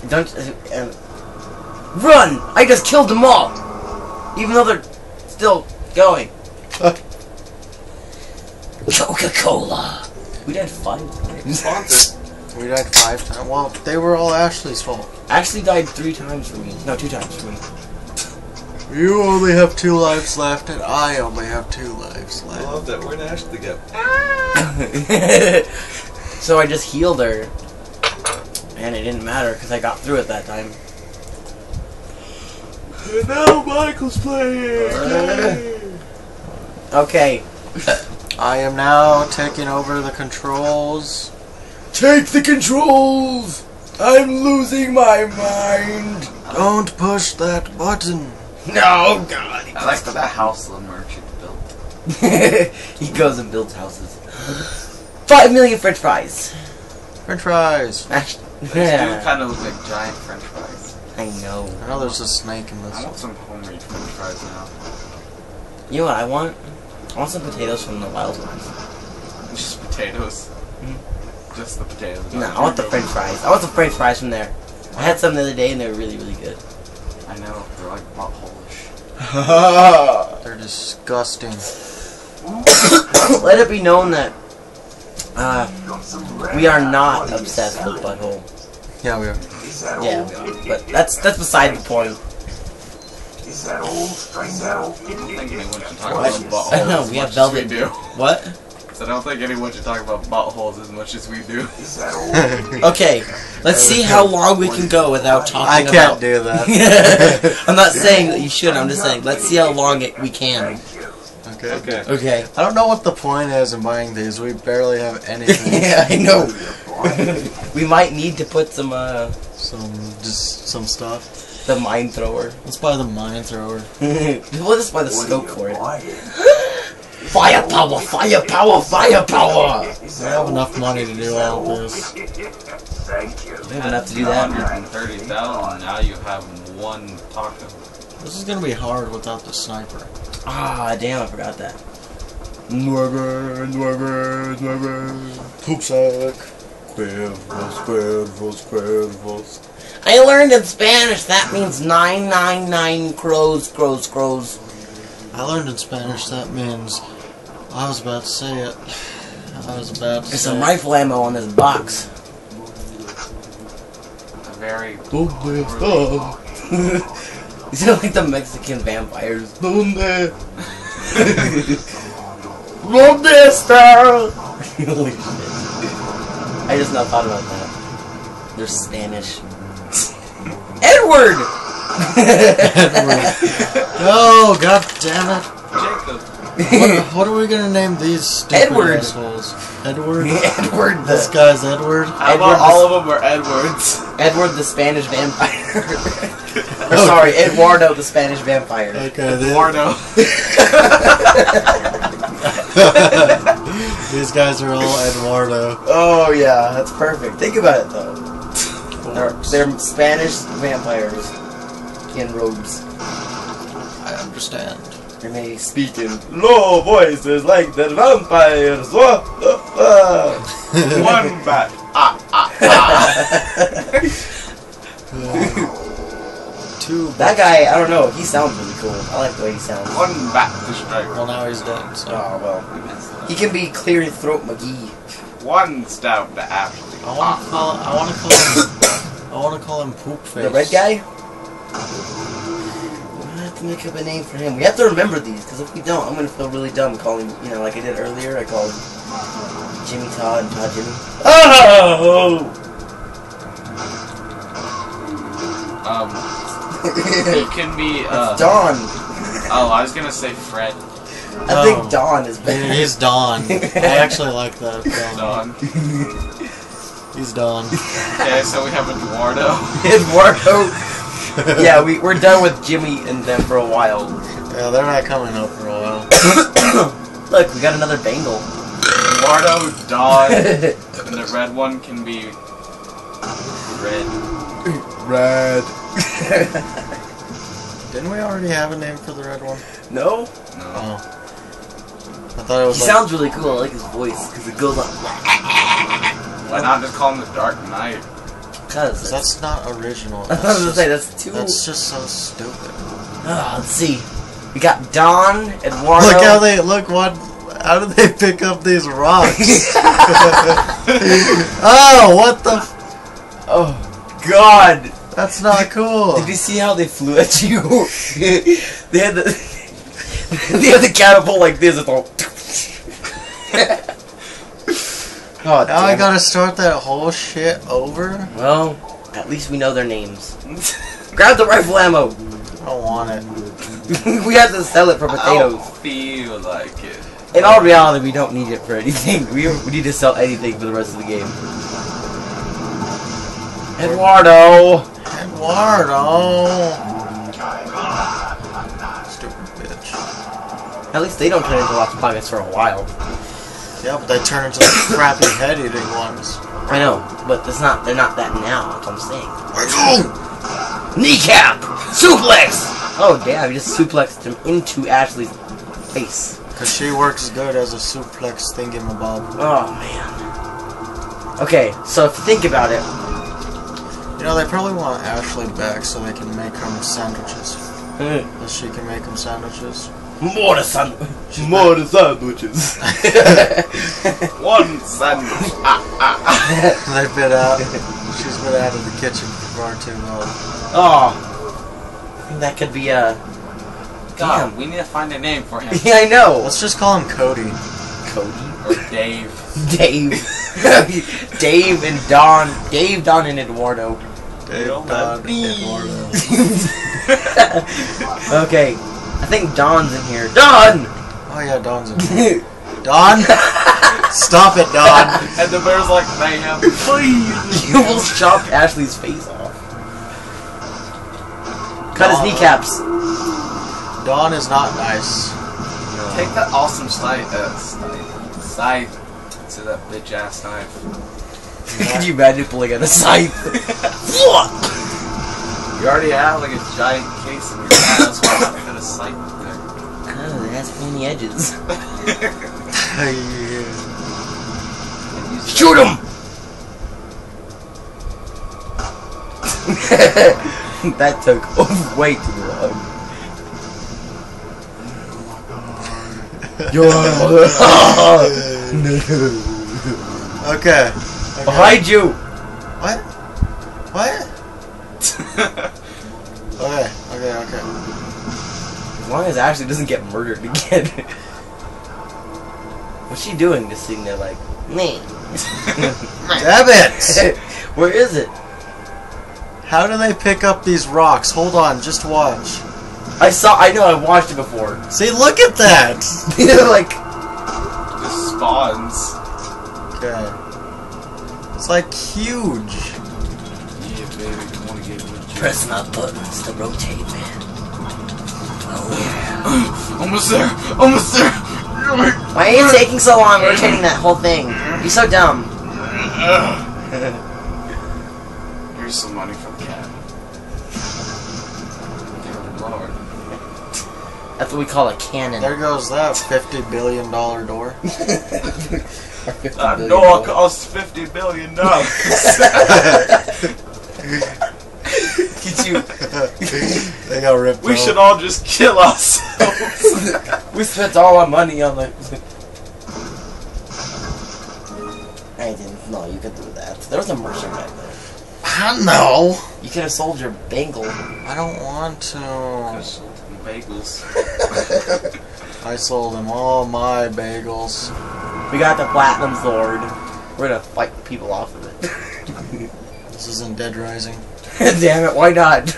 Don't run! I just killed them all, even though they're still going. Coca-Cola. We died 5 times. Sponsor. We died 5 times. Well, they were all Ashley's fault. Ashley died 3 times for me. No, 2 times for me. You only have 2 lives left, and I only have 2 lives I left. love that. Where'd Ashley go? So I just healed her, and it didn't matter because I got through it that time. And now Michael's playing. Okay. I am now taking over the controls. Take the controls! I'm losing my mind! Don't push that button. No, God! I like that house the merchant built. He goes and builds houses. 5 million French fries! French fries. Actually, These do kind of look like giant French fries. I know. I know there's a snake in this. I want some homemade French fries now. You know what I want? I want some potatoes from the Wild Ones. Just potatoes. Just the potatoes. No, I want the French fries. I want the French fries from there. I had some the other day and they were really, really good. I know, they're like butthole-ish. They're disgusting. Let it be known that we are not obsessed with butthole. Yeah, we are. Yeah, we are. But that's beside the point. Is that old? Straight out. I don't think anyone should talk What? about buttholes I know, as we much have as velvet. we do. What? So I don't think anyone should talk about buttholes as much as we do. Is that old? Okay, let's see how long we can go without talking I can't about... do that. I'm not saying that you should, I'm just saying, let's see how long we can. Okay. Okay. Okay. I don't know what the point is in buying these. We barely have anything. Yeah, I know. We might need to put some, Some stuff. the mine thrower. Let's buy the mine thrower. We'll just buy the scope for it. Firepower, firepower, firepower! I have enough money to do all of this. Thank you. We have enough to do that. 130,000, now you have 1 taco. This is gonna be hard without the sniper. Ah, damn, I forgot that. Poop sack. Cuervos. I learned in Spanish that means 999 crows. I learned in Spanish that means... I was about to say it. There's some rifle ammo on this box. A very... You sound like the Mexican vampires. ¿Dónde? ¿Dónde está? Holy shit. I just now thought about that. They're Spanish. Edward! Oh, god damn it. Jacob! What are we gonna name these stupid Edward. assholes? Edward? Edward This guy's Edward? How about all of them are Edwards? Edward the Spanish vampire. Or sorry, Eduardo the Spanish vampire. Okay, Eduardo. These guys are all Eduardo. Oh yeah, that's perfect. Think about it though. They're Spanish vampires in robes. I understand. And they speak in low voices like the vampires. One bat. That guy, I don't know, he sounds really cool. I like the way he sounds. One bat to strike. Well, now he's dead, so... Oh well. He can be Clear Throat McGee. One stab to Ashley. I want to call him Poop Face. The red guy? We have to make up a name for him. We have to remember these, because if we don't, I'm going to feel really dumb calling, you know, like I did earlier. I called Jimmy Todd and Todd Jimmy. Oh! It can be, It's Don. Oh, I was gonna say Fred. I think Don is better. He's Don. I actually like that. Don. He's Don. Okay, so we have Eduardo. Eduardo. Yeah, we're done with Jimmy and them for a while. Yeah, they're not coming up for a while. Look, we got another Bengal. Eduardo, Don, and the red one can be Red. Red. Didn't we already have a name for the red one? No? No. Oh. I thought it was He sounds really cool. I like his voice, because it goes up. Why not just call him the Dark Knight? Cause That's not original. I was gonna say that's too. That's just so stupid. Let's see. We got Don, Eduardo. Look how they look. What? How do they pick up these rocks? Oh, what the? Oh God! That's not cool. Did you see how they flew at you? They had the they had the catapult like this. It's all. God, Now I damn it. gotta start that whole shit over. Well, at least we know their names. Grab the rifle ammo. I don't want it. We have to sell it for I potatoes. don't feel like it. In all reality, we don't need it for anything. We need to sell anything for the rest of the game. Eduardo! Eduardo! Stupid bitch. At least they don't turn into lost pockets for a while. Yeah, but they turn into the crappy head-eating ones. I know, but it's not. They're not that now. That's what I'm saying. Kneecap! Suplex! Oh damn! You just suplexed him into Ashley's face. Cause she works good as a suplex thingamabob. Oh man. Okay, so if you think about it, You know, they probably want Ashley back so they can make her sandwiches. So she can make them sandwiches. more the sun. More the sandwiches. One sandwich. They've been out. She's been out of the kitchen for far too long. Oh, I think that could be a. God, Damn. we need to find a name for him. Yeah, I know. Let's just call him Cody. Cody, Or Dave. Dave, Dave and Don, Dave, Don, and Eduardo. Dave, Don't Don, let Eduardo. Okay, I think Don's in here. Don. Oh yeah, Don's in here. Don? Stop it, Don. And the bear's like, mayhem, please. You almost chopped Ashley's face off. Cut his Don. kneecaps. Don is not nice. Take that awesome scythe to that bitch ass knife. Could you imagine pulling out a scythe? You already have like a giant case in your ass. Why not put a scythe there? Oh, it has pointy edges. Shoot him! That took way too long. Okay. Behind you! What? What? Okay. As long as Ashley doesn't get murdered again. What's she doing? Just sitting there like, me. Damn it! Where is it? How do they pick up these rocks? Hold on, just watch. I know, I watched it before. See, look at that! They're like, Just spawns. Okay. It's like huge. Yeah, baby, you wanna get with you? press my buttons to rotate, man. Oh yeah. Almost there! Almost there! Why are you taking so long rotating that whole thing? You're so dumb. Here's some money from Cat. Dear Lord. That's what we call a cannon. There goes that $50 billion door. That door costs $50 billion. Get you. They got ripped We off. should all just kill ourselves. We spent all our money on the. I didn't know you could do that. There was a merchant back there. I know. You could have sold your bangle. I don't want to. Bagels. I sold him all my bagels. We got the platinum sword. We're gonna fight people off of it. This isn't Dead Rising. Damn it! Why not?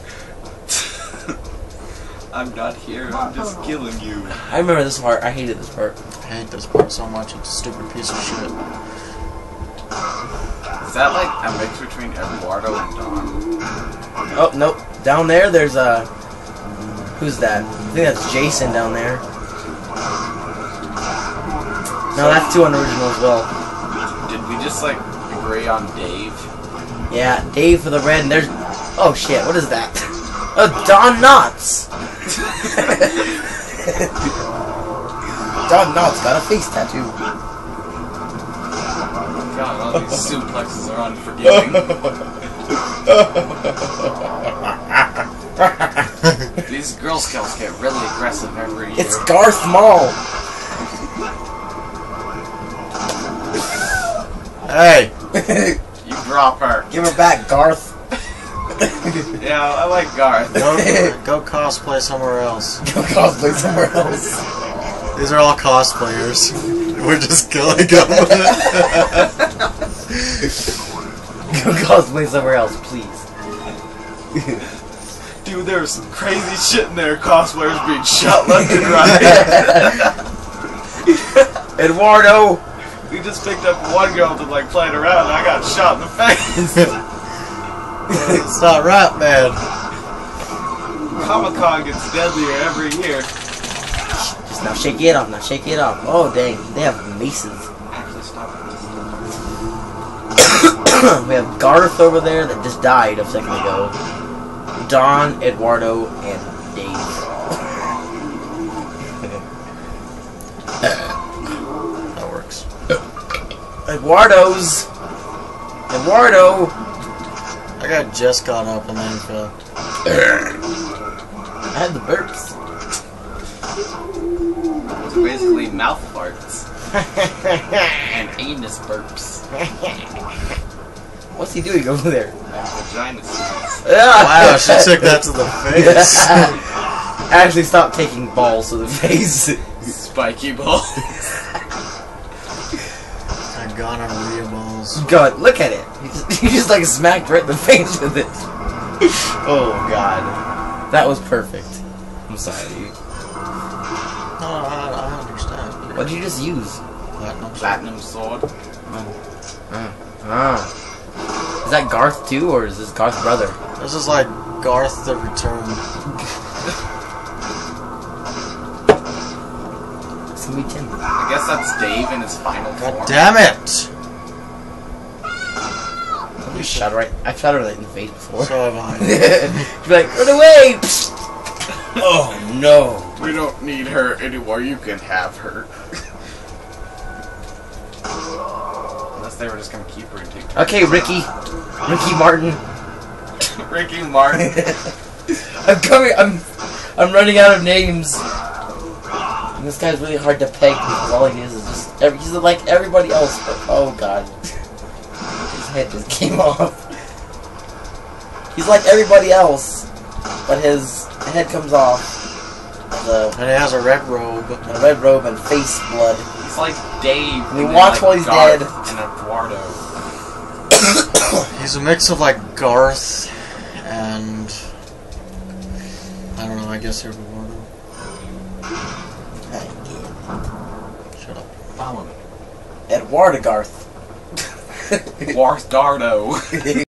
I'm not here, I'm just killing you. I remember this part. I hated this part. I hate this part so much. It's a stupid piece of shit. Is that like a mix between Eduardo and Don? Oh nope. Down there, there's a. Who's that? I think that's Jason down there. No, that's too unoriginal as well. Did we just like agree on Dave? Yeah, Dave for the red, and there's... Oh shit, what is that? Oh, Don Knotts! Don Knotts got a face tattoo. God, all these suplexes are unforgiving. These Girl Scouts get really aggressive every year. It's Garth Maul. Hey! You drop her. Give her back, Garth. Yeah, I like Garth. Go cosplay somewhere else. Go cosplay somewhere else. These are all cosplayers. We're just killing them. Go cosplay somewhere else, please. Dude, there's some crazy shit in there. Cosplayers being shot left and right. Eduardo! We just picked up one girl to like playing around and I got shot in the face. It's not right, man. Comic-Con gets deadlier every year. Just now shake it off, now shake it off. Oh dang, they have maces. Actually, stop it. We have Garth over there that just died a second ago. Don, Eduardo, and Dave. That works. Eduardo! I got just got up and then fell. I had the burps. It's basically mouth farts. And anus burps. What's he doing over there? And vagina sneeze. Wow, she took that to the face. Actually, stop taking balls to the face. Spiky balls. I gonorrhea balls. God, look at it. You just like smacked right in the face with it. Oh God, that was perfect. I'm sorry. No, I understand. What did you just use? Platinum sword. Is that Garth too, or is this Garth's brother? This is like Garth the Return. It's gonna be Tim. I guess that's Dave in his final God form. damn it! You shot her right. I've shot her right in the face before. So have I. She's like, run away! Oh no! We don't need her anymore. You can have her. Unless they were just gonna keep her and take her. Okay, Ricky Martin. Ricky Martin. I'm running out of names. And this guy's really hard to peg because all he is just he's like everybody else. But, oh God, his head just came off. He's like everybody else, but his head comes off. And he has a red robe. A red robe and face blood. He's like Dave. We and watch like while he's Garth dead. And Eduardo. He's a mix of like Garth and I don't know. I guess Eduardo. Shut up. Follow me. Eduardo Garth. Garth Dardo.